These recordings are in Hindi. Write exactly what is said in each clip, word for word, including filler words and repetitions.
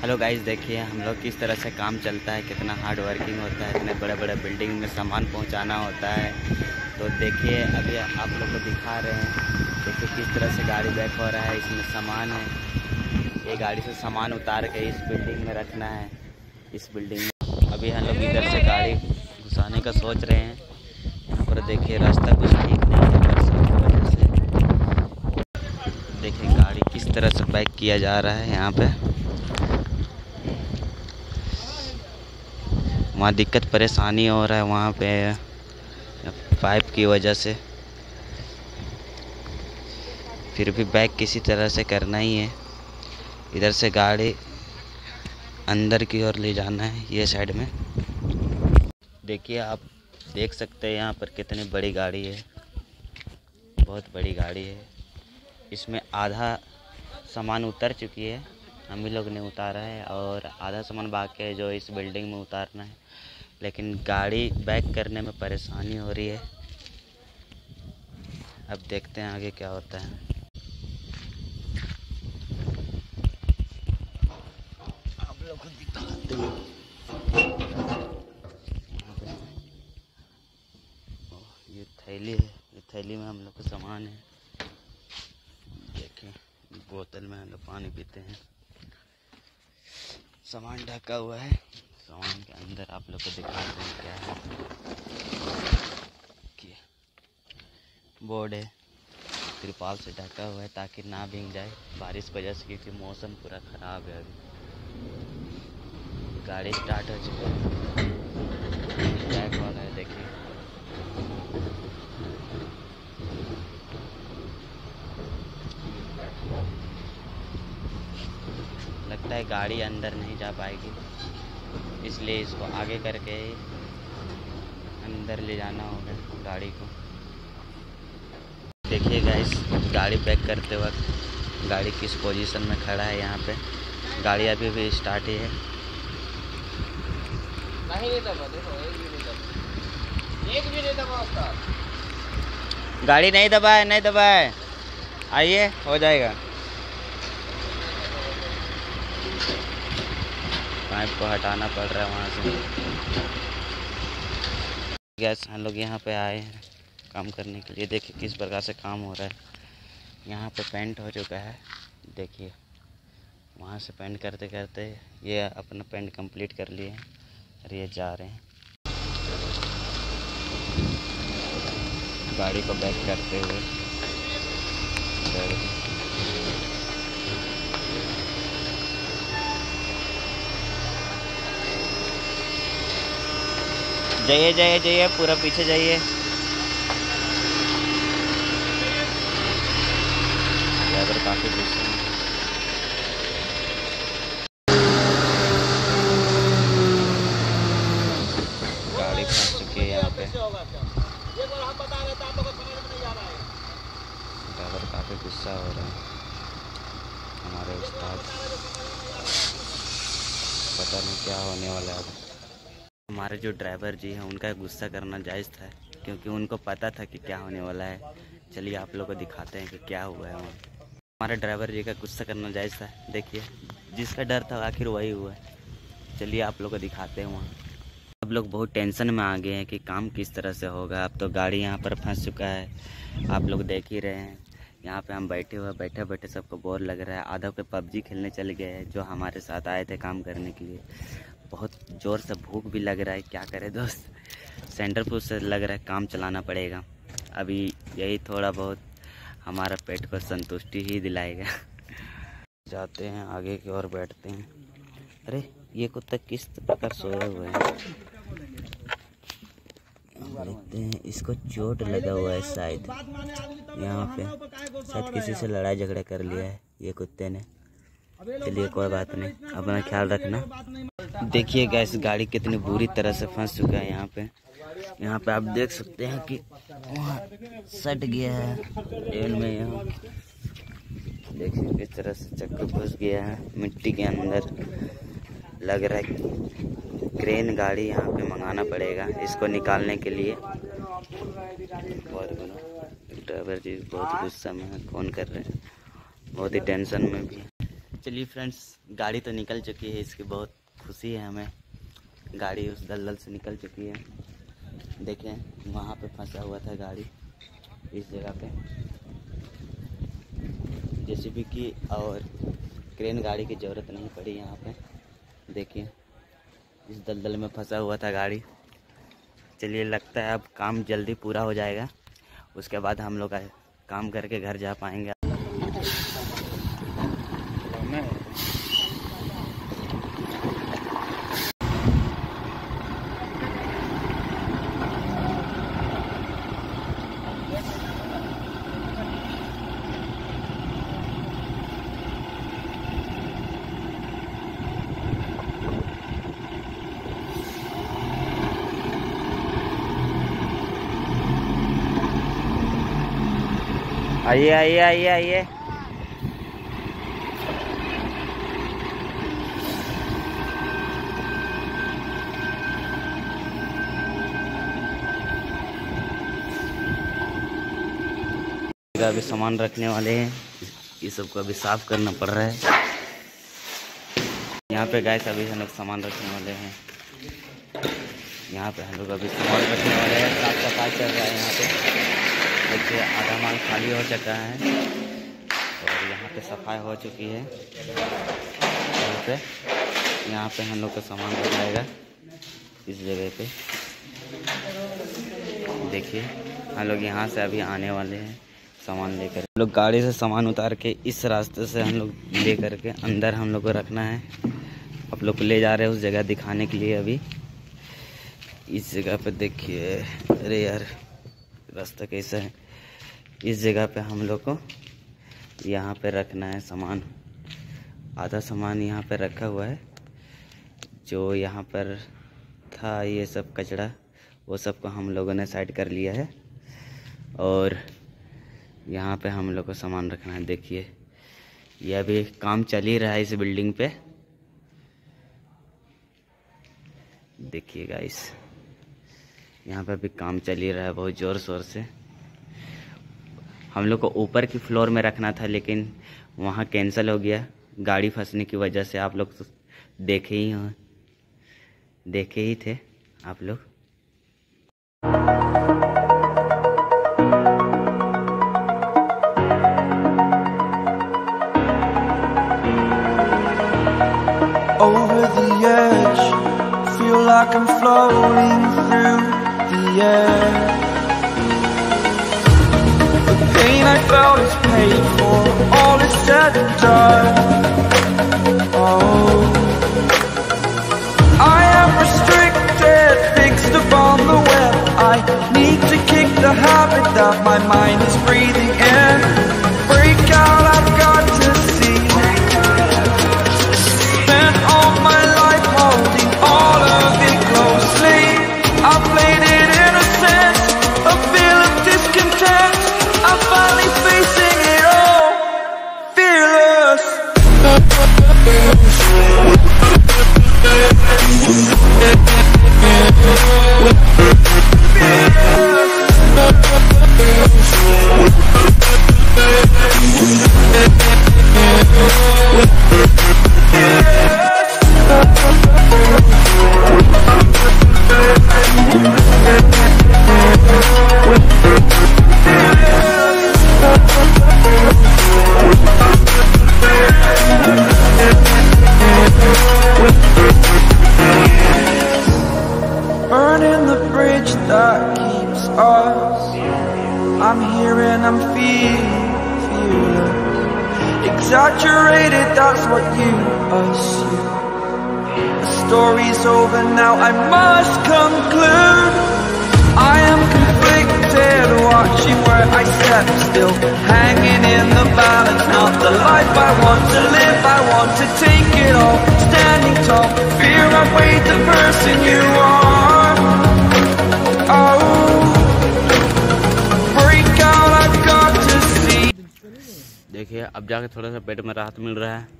हेलो गाइस, देखिए हम लोग किस तरह से काम चलता है, कितना हार्ड वर्किंग होता है। इतने बड़े बड़े बिल्डिंग में सामान पहुंचाना होता है। तो देखिए अभी आप लोग को दिखा रहे हैं, देखिए किस तरह से गाड़ी बैक हो रहा है। इसमें सामान है, ये गाड़ी से सामान उतार के इस बिल्डिंग में रखना है। इस बिल्डिंग में अभी हम लोग इधर से गाड़ी घुसाने का सोच रहे हैं। यहाँ पर देखिए रास्ता कुछ ठीक नहीं है बरसात की वजह से। देखिए गाड़ी किस तरह से बैक किया जा रहा है। यहाँ पे वहाँ दिक्कत परेशानी हो रहा है, वहाँ पे पाइप की वजह से। फिर भी बैक किसी तरह से करना ही है। इधर से गाड़ी अंदर की ओर ले जाना है, ये साइड में। देखिए आप देख सकते हैं यहाँ पर कितनी बड़ी गाड़ी है, बहुत बड़ी गाड़ी है। इसमें आधा सामान उतर चुकी है, हम ही लोग ने उतारा है, और आधा सामान बाकी है जो इस बिल्डिंग में उतारना है। लेकिन गाड़ी बैक करने में परेशानी हो रही है। अब देखते हैं आगे क्या होता है। आप लोग को दिखाते हैं। ये थैली है, ये थैली में हम लोग का सामान है। देखें बोतल में हम लोग पानी पीते हैं। सामान ढका हुआ है, सामान के अंदर आप लोग को दिखाते हैं क्या है। बोर्ड है, तिरपाल से ढका हुआ है ताकि ना भीग जाए बारिश की वजह से, क्योंकि मौसम पूरा ख़राब है। अभी गाड़ी स्टार्ट हो चुकी है, बैक वाला है। देखिए लगता है गाड़ी अंदर नहीं जा पाएगी, इसलिए इसको आगे करके अंदर ले जाना होगा गाड़ी को। देखिए गाइस, गाड़ी बैक करते वक्त गाड़ी किस पोजीशन में खड़ा है। यहाँ पे गाड़ी अभी भी स्टार्ट ही है। नहीं नहीं दबा, देखो एक भी नहीं दबा, एक भी नहीं दबा उसका। गाड़ी नहीं दबा है, नहीं दबा है, आइए हो जाएगा। पाइप को हटाना पड़ रहा है वहाँ से। गैस हम लोग यहाँ पे आए हैं काम करने के लिए। देखिए किस प्रकार से काम हो रहा है। यहाँ पे पेंट हो चुका है, देखिए वहाँ से पेंट करते करते ये अपना पेंट कंप्लीट कर लिए हैं और ये जा रहे हैं गाड़ी को बैक करते हुए। जाइए जाइए जाइए, पूरा पीछे जाइए। ड्राइवर काफ़ी गुस्से में। गाड़ी फंस चुकी है यहाँ पे। ड्राइवर काफ़ी गुस्सा हो रहा है हमारे उस्ताद, पता नहीं क्या होने वाला है अब। हमारे जो ड्राइवर जी हैं उनका गुस्सा करना जायज़ था, क्योंकि उनको पता था कि क्या होने वाला है। चलिए आप लोगों को दिखाते हैं कि क्या हुआ है वहाँ। हमारे ड्राइवर जी का गुस्सा करना जायज़ था। देखिए जिसका डर था आखिर वही हुआ है। चलिए आप लोग को दिखाते हैं वहाँ। सब लोग बहुत टेंशन में आ गए हैं कि काम किस तरह से होगा। अब तो गाड़ी यहाँ पर फंस चुका है, आप लोग देख ही रहे हैं। यहाँ पे हम बैठे हुए बैठे बैठे सबको बोर लग रहा है। आधा पे पबजी खेलने चले गए हैं जो हमारे साथ आए थे काम करने के लिए। बहुत ज़ोर से भूख भी लग रहा है, क्या करें दोस्त। सेंटर फूड से लग रहा है काम चलाना पड़ेगा। अभी यही थोड़ा बहुत हमारा पेट को संतुष्टि ही दिलाएगा। जाते हैं आगे की ओर, बैठते हैं। अरे ये कुत्ता किस प्रकार सोया हुआ है, देखते हैं। इसको चोट लगा हुआ है शायद, यहाँ पे शायद किसी से लड़ाई झगड़ा कर लिया है ये कुत्ते ने। चलिए कोई बात नहीं, अपना ख्याल रखना। देखिए गैस गाड़ी कितनी बुरी तरह से फंस चुका है यहाँ पे। यहाँ पे आप देख सकते हैं कि वहाँ सट गया है तेल में। यहाँ देखिए किस तरह से चक्कर घुस गया है मिट्टी के अंदर। लग रहा है क्रेन गाड़ी यहाँ पे मंगाना पड़ेगा इसको निकालने के लिए। बहुत ड्राइवर जी बहुत गुस्सा में है, फ़ोन कर रहे हैं, बहुत ही टेंशन में भी। चलिए फ्रेंड्स, गाड़ी तो निकल चुकी है, इसकी बहुत खुशी है हमें। गाड़ी उस दलदल से निकल चुकी है। देखें वहाँ पे फंसा हुआ था गाड़ी, इस जगह पे जेसीबी की और क्रेन गाड़ी की ज़रूरत नहीं पड़ी। यहाँ पे देखिए इस दलदल में फंसा हुआ था गाड़ी। चलिए लगता है अब काम जल्दी पूरा हो जाएगा, उसके बाद हम लोग काम करके घर जा पाएंगे। आइए आइए आइए आइए। अभी सामान रखने वाले हैं, ये सबको अभी साफ करना पड़ रहा है। यहाँ पे गाइस अभी हम लोग सामान रखने वाले हैं। यहाँ पे हम लोग अभी सामान रखने वाले हैं, साफ सफाई चल रहा है। यहाँ पे देखिए आधा माल खाली हो चुका है और यहाँ पे सफाई हो चुकी है। यहाँ पे यहाँ पे हम लोग का सामान रखाएगा इस जगह पे। देखिए हम लोग यहाँ से अभी आने वाले हैं सामान लेकर। हम लोग गाड़ी से सामान उतार के इस रास्ते से हम लोग ले करके अंदर हम लोग को रखना है। आप लोग को ले जा रहे हैं उस जगह दिखाने के लिए। अभी इस जगह पे देखिए, अरे यार रास्ता कैसा है। इस जगह पे हम लोग को यहाँ पे रखना है सामान। आधा सामान यहाँ पे रखा हुआ है, जो यहाँ पर था ये सब कचरा, वो सब को हम लोगों ने साइड कर लिया है। और यहाँ पे हम लोग को सामान रखना है। देखिए ये अभी काम चल ही रहा है इस बिल्डिंग पे। देखिए गाइस यहाँ पे भी काम चल ही रहा है बहुत ज़ोर शोर से। हम लोग को ऊपर की फ्लोर में रखना था, लेकिन वहाँ कैंसिल हो गया गाड़ी फंसने की वजह से। आप लोग तो देखे ही हो, देखे ही थे आप लोग। Over the edge, feel like I'm floating through the air. The pain I felt is paid for, all is said and done. Oh, I am restricted, fixed upon the web. I need to kick the habit that my mind is breathing in. Break out, I've got to see. Spent all my life holding all of it closely. I played it innocent, a feel of discontent. I'm finally facing it all, fearless. Burning the bridge that keeps us. I'm here and I'm feeling, feeling exaggerated, that's what you assume. The story's over now, I must conclude. I am conflicted, watching where I step still, hanging in the balance. Not the life I want to live, I want to take it all. Standing tall, fear I weighed the person you are. Oh, break out, I've got to see. देखिए अब जाके थोड़ा सा पेट में राहत मिल रहा है।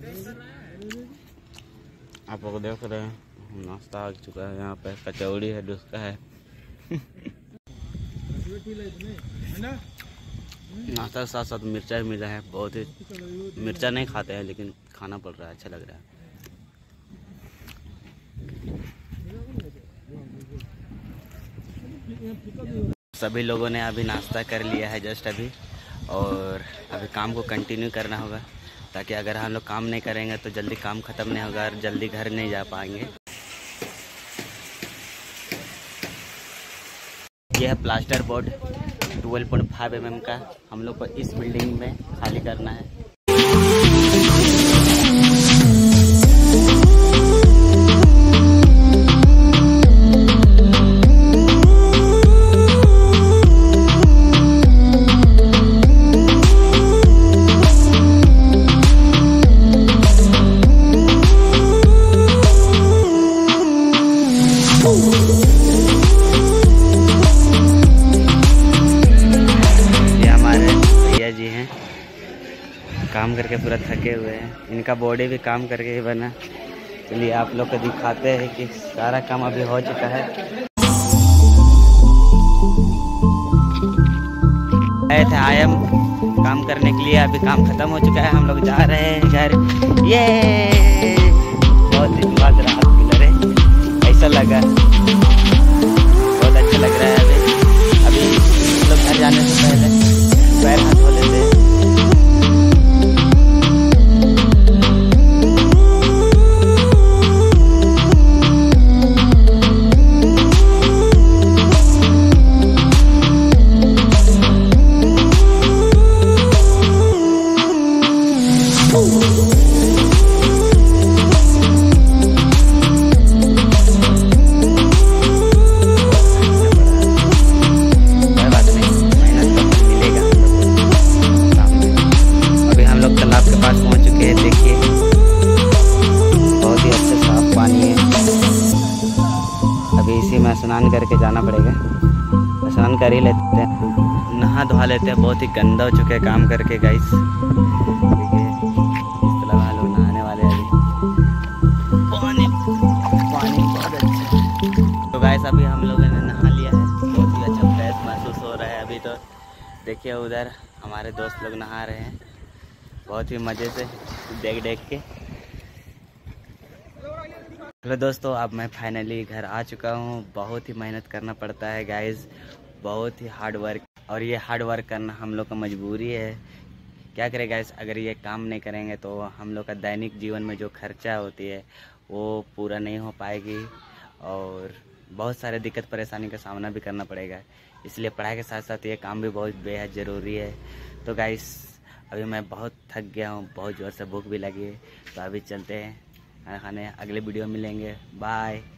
आप लोग देख रहे हैं नाश्ता आ चुका है। यहाँ पे कचौड़ी है, डुस्का है। नाश्ता के साथ साथ मिर्चा भी मिला है। बहुत ही मिर्चा नहीं खाते हैं लेकिन खाना पड़ रहा है, अच्छा लग रहा है। सभी लोगों ने अभी नाश्ता कर लिया है जस्ट अभी, और अभी काम को कंटिन्यू करना होगा, ताकि अगर हम लोग काम नहीं करेंगे तो जल्दी काम ख़त्म नहीं होगा और जल्दी घर नहीं जा पाएंगे। यह है plaster board twelve point five M M का, हम लोग को इस बिल्डिंग में खाली करना है। जी हैं काम करके पूरा थके हुए हैं, इनका बॉडी भी काम करके ही बना। चलिए आप लोग को दिखाते हैं कि सारा काम अभी हो चुका है। आए थे आई एम काम करने के लिए, अभी काम खत्म हो चुका है, हम लोग जा रहे हैं घर। ये बहुत दिन बाद राहत मिल रहे, ऐसा लगा, बहुत अच्छा लग रहा है। अभी अभी हम लोग घर जाने से पहले पैर हाथ धो लेते हैं। स्नान करके जाना पड़ेगा, स्नान कर ही लेते हैं, नहा धोवा लेते हैं। बहुत ही गंदा हो चुके हैं काम करके गाइस, देखिए इस तरह लोग नहाने वाले हैं अभी। पानी पानी बहुत अच्छा। तो गाइस अभी हम लोगों ने नहा लिया है, बहुत ही अच्छा फ्रेश महसूस हो रहा है अभी। तो देखिए उधर हमारे दोस्त लोग नहा रहे हैं बहुत ही मज़े से देख देख के। हेलो दोस्तों, अब मैं फाइनली घर आ चुका हूँ। बहुत ही मेहनत करना पड़ता है गाइस, बहुत ही हार्ड वर्क, और ये हार्ड वर्क करना हम लोग का मजबूरी है। क्या करें गाइस, अगर ये काम नहीं करेंगे तो हम लोग का दैनिक जीवन में जो खर्चा होती है वो पूरा नहीं हो पाएगी, और बहुत सारे दिक्कत परेशानी का सामना भी करना पड़ेगा। इसलिए पढ़ाई के साथ साथ ये काम भी बहुत बेहद ज़रूरी है। तो गाइस अभी मैं बहुत थक गया हूँ, बहुत ज़ोर से भूख भी लगी है, तो अभी चलते हैं खाना खाने। अगले वीडियो मिलेंगे, बाय।